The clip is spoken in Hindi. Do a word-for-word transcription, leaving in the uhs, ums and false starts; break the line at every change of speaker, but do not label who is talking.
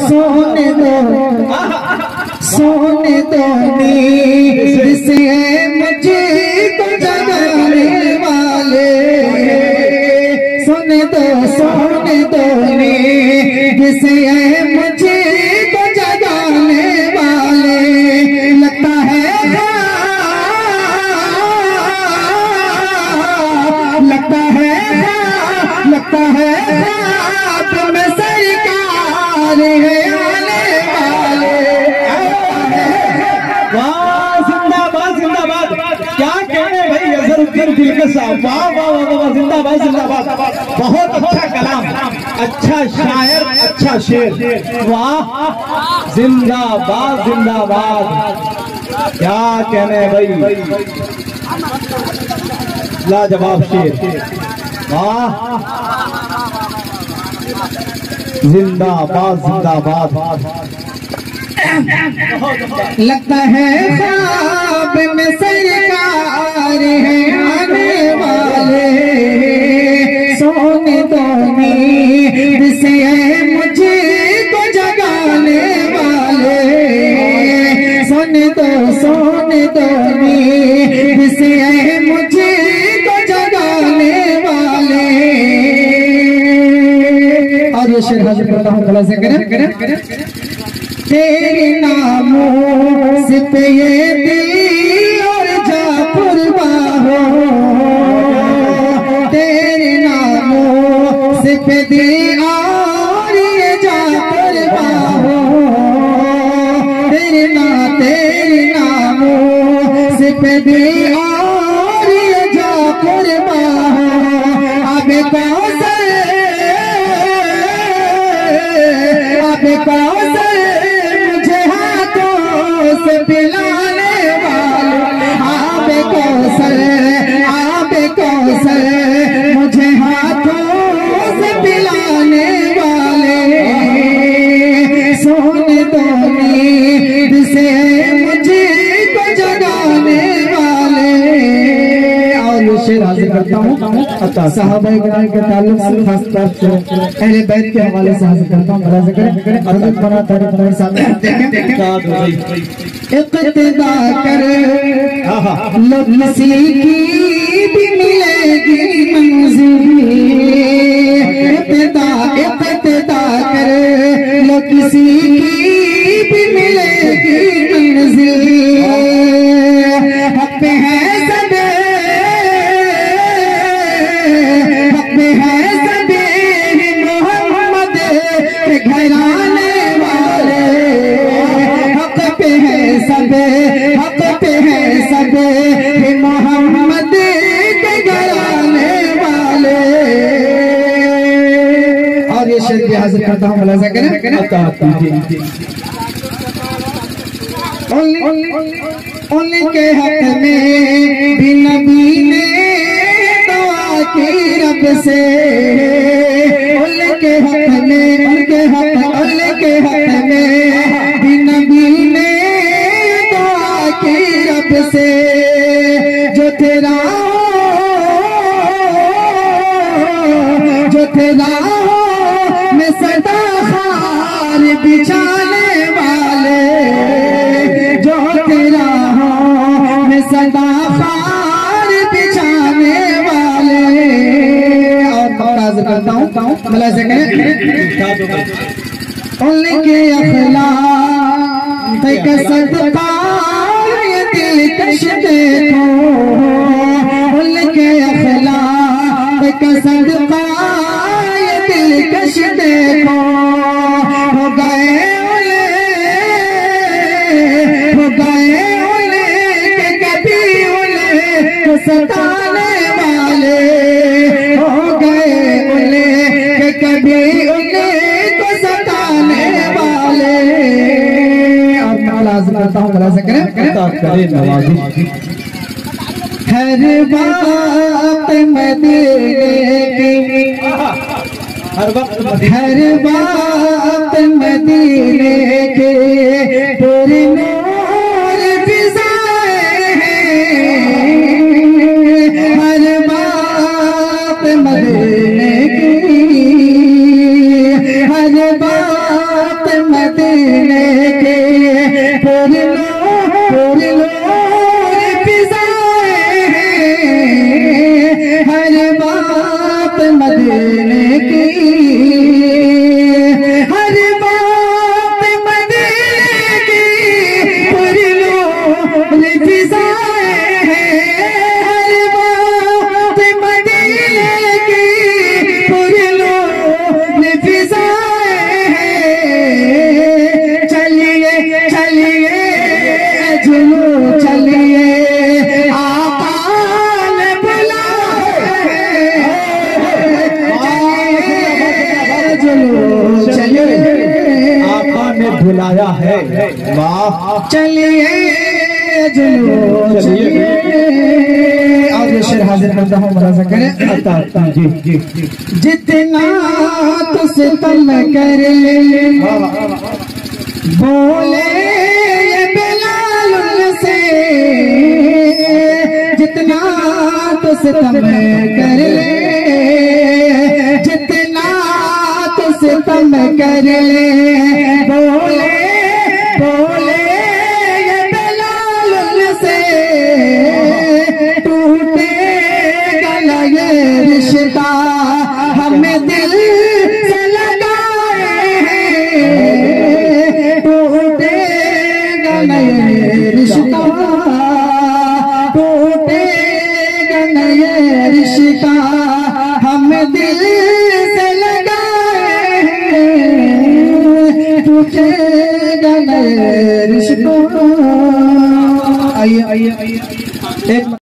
सोने दो सोने दो नींद से मुझे तो जगाने वाले, सोने दो सोने दो नींद से मुझे तो जगाने वाले। लगता है लगता है लगता है ख्वाब में सरकार है आने वाले।
वाह जिंदाबाद जिंदाबाद, क्या कहने भाई अजहरुद्दीन दिलकश साहब, वाह वाह वाह, जिंदाबाद जिंदाबाद। बहुत अच्छा कलाम, अच्छा शायर, अच्छा शेर, वाह जिंदाबाद जिंदाबाद, क्या कहने भाई, लाजवाब शेर, वाह जिंदाबाद जिंदाबाद।
लगता है ख्वाब में सरकार है आने वाले, सोने दो नींद से मुझे तो जगाने वाले, सोने दो सोने दो नींद से मुझे तो जगाने वाले। और ये शेर हाजिर करता हूँ, भला से करें करें करें। तेरे नामों से पे ये दिल और जा पुरवाहो, तेरे नामों से पे दिल और ये जा पुरवाहो, तेरे ना तेरे नामों से पे दिल और ये जा पुरवाहो। आबे कौसर आबे कौसर से पिलाने वाले, आबे कौसर आबे कौसर मुझे हाथों से पिलाने वाले, सोने दो नींद से मुझे को जगाने वाले। और ये शेर हाजिर करता हूँ सहाबाए किराम के ताल्लुक से, खास तौर से अहले बैत के हवाले से हाजिर करता हूँ। भला से करें अर्जुन बना तारीफ मेरे सामने देखें। इक़्तिदा कर लो किसी की भी मिलेगी मंजिल, इक़्तिदा इक़्तिदा कर लो किसी की भी मिलेगी मंजिल। हक पे है सबे हक पे है सबे मोहम्मद के घराने वाले, हक पे है सबे हक पे है सबे मोहम्मद के घराने वाले। और ये शेर भी हाजिर करता हूँ, भला से करें। उनके हक में भी नबी ने दुआ की रब से, उनके हक में उनके हक उनके हक में भी नबी ने दुआ की रब से। जो तेरा जो तेरा मैं सदा हार बिछाने वाले, जो तेरा हो मैं सदा हार बिछाने वाले। और मैं करता हूँ, भला से करें। उनके अखलाक का सदका ये दिलकश देखो, उनके अखलाक का सदका ये दिलकश देखो। हो गए हो गए के कभी उन्हें सताने वाले, हो गए उन्हें के कभी उन्हें को सताने वाले। और मैं लाज़िम करता हूँ, भला से करें करें नवाज़ी। हर बात मदीने की, हर वक्त हर बात मदीने के पूरे नूर फिज़ाएं हैं, हर बात मदीने की, हर बात हर बात मदीने की पुरनूर फिज़ाएं हैं, हर बात मदीने की पुरनूर फिज़ाएं हैं। चलिए चलिए जुनू चलिए आका ने बुलाया है, जुनू चलिए
आका ने बुलाया है। वाह,
चलिए जुनू चलिए। और ये शेर हाजिर करता हूँ, मुलाजा करें।
जी जी जी,
जितना तो सितम कर ले बोले ये बिलाल से, जितना तो सितम कर ले, जितना तो सितम कर ले, बोले बोले ये बिलाल से, टूटेगा ना ये रिश्ता हमें दिल से लगाए हैं, टूटेगा ना ये रिश्ता, टूटेगा ना ये रिश्ता हमें दिल से लगाए हैं, टूटेगा ना ये रिश्ता। आइए आइए आइए एक